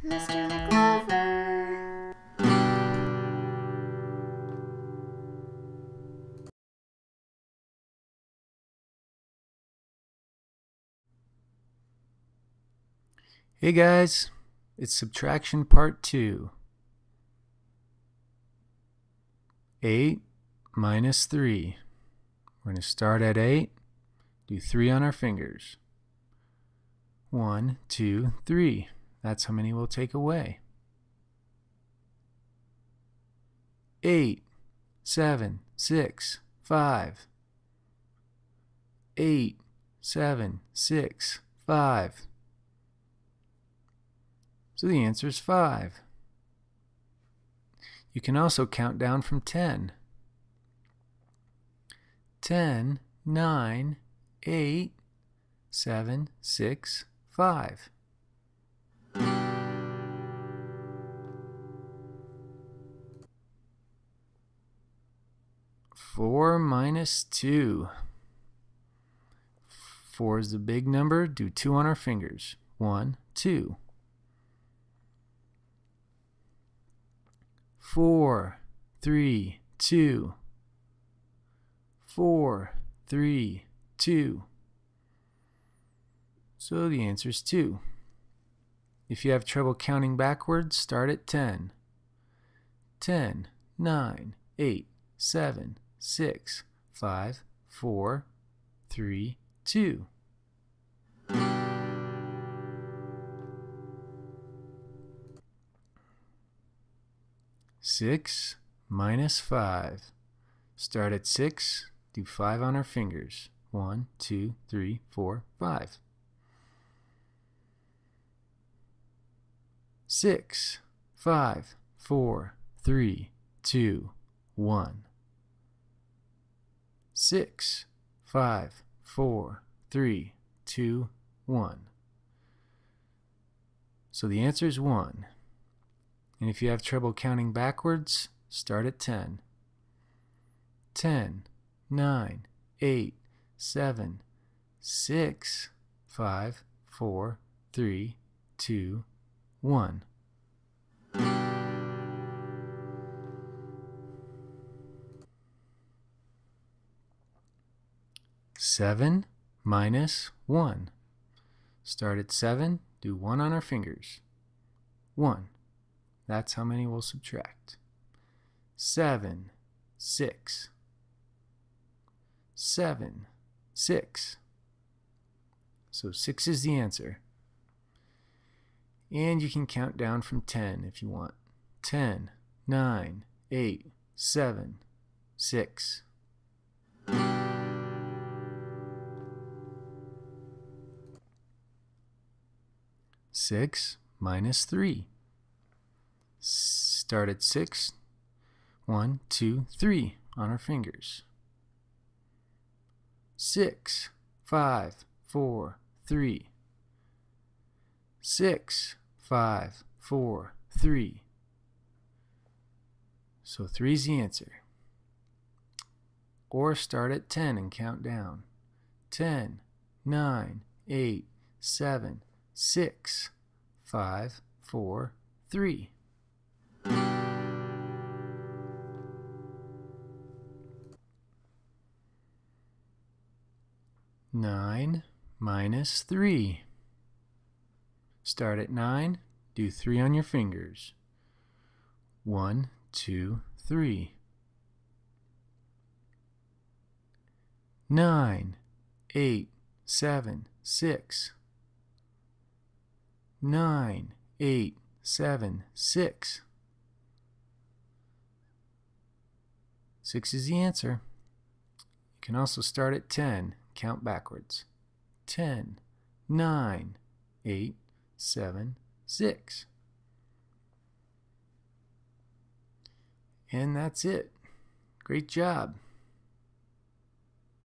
Mr. McGlover. Hey guys, it's Subtraction Part 2. 8 minus 3. We're going to start at 8, do 3 on our fingers. 1, 2, 3. That's how many we'll take away. 8, 7, 6, 5. 8, 7, 6, 5. So the answer is 5. You can also count down from 10. 10, 9, 8, 7, 6, 5. Four minus 2. 4 is the big number. Do 2 on our fingers. 1, 2. 4, 3, 2. 4, 3, 2. So the answer is 2. If you have trouble counting backwards, start at 10. 10, 9, 8, 7, 6, 5, 4, 3, 2. Six minus 5. Start at 6, do 5 on our fingers. 1, 2, 3, 4, 5. 6, 5, 4, 3, 2, 1. 6, 5, 4, 3, 2, 1. So the answer is 1. And if you have trouble counting backwards, start at 10. 10, 9, 8, 7, 6, 5, 4, 3, 2, 1. Seven minus 1. Start at 7, do 1 on our fingers. 1. That's how many we'll subtract. 7, 6. 7, 6. So 6 is the answer. And you can count down from 10 if you want. 10, 9, 8, 7, 6. Six minus 3. Start at 6. 1, 2, 3 on our fingers. 6, 5, 4, 3. 6, 5, 4, 3. So 3 is the answer. Or start at 10 and count down. 10, 9, 8, 7, 6, 5, 4, 3. 9 minus 3. Start at 9, do 3 on your fingers. 1, 2, 3. 9, 8, 7, 6. 9, 8, 7, 6. 6 is the answer. You can also start at 10. Count backwards. 10, 9, 8, 7, 6. And that's it. Great job.